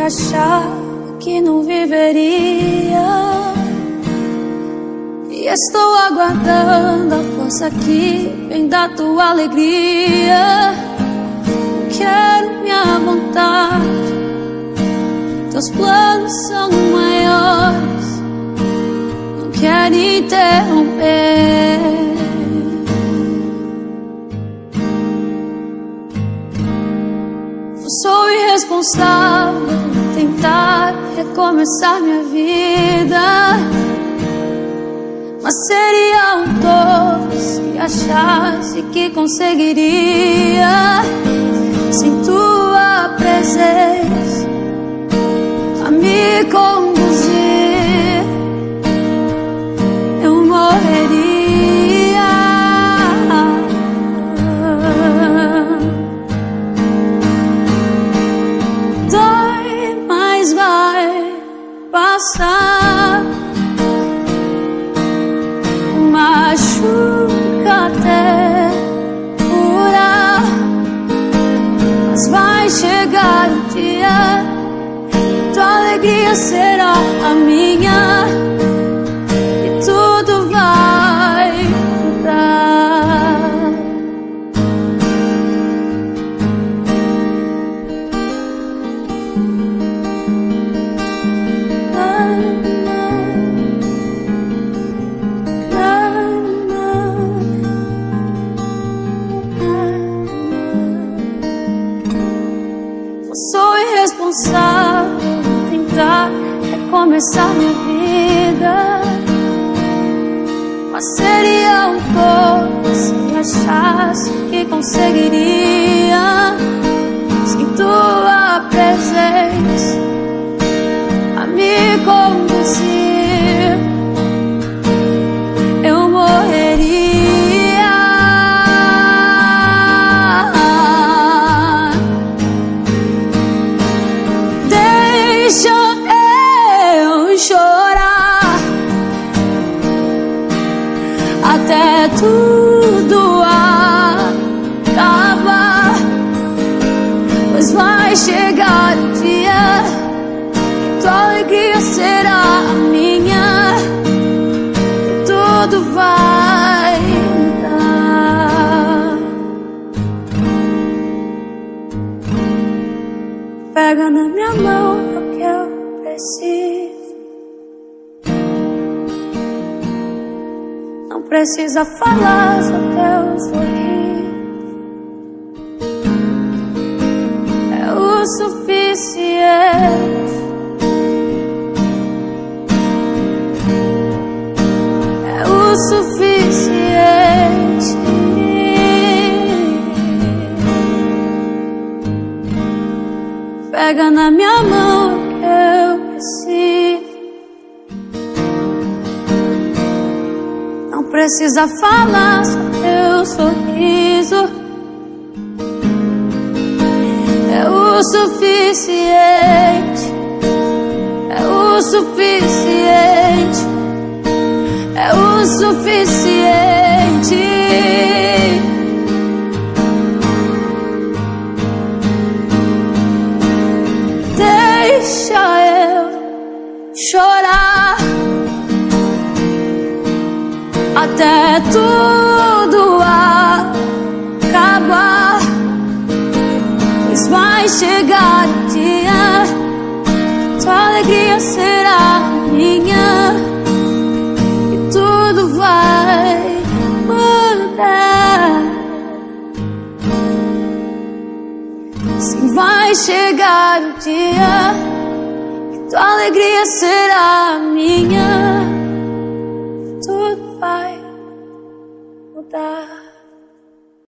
achava que não viveria. E estou aguardando a força que vem da tua alegria. Não quero me amontar, teus planos são maiores. Não quero interromper. Sou irresponsável por tentar recomeçar minha vida, mas seria um tolo se achasse que conseguiria. Sem tua presença a me conduzir, eu morreria. Dói, mas vai passar. Machuca até curar, mas vai chegar o dia, tua alegria será a minha e tudo vai mudar. Sou irresponsável por tentar recomeçar minha vida, mas seria um tolo se achasse que conseguiria. Sem tua presença a me conduzir, eu morreria. Deixa eu chorar até tudo acabar, pois vai chegar o dia que tua alegria será a minha e tudo vai mudar. Pega na minha mão que eu preciso. Não precisa falar, só teu sorriso é o suficiente. É o suficiente. Pega na minha mão que eu preciso. Não precisa falar, só teu sorriso é o suficiente. É o suficiente. É o suficiente. Deixa eu chorar até tudo acabar, pois vai chegar o dia, tua alegria será minha e tudo vai mudar. Sim, vai chegar o dia que tua alegria será minha, tudo vai mudar.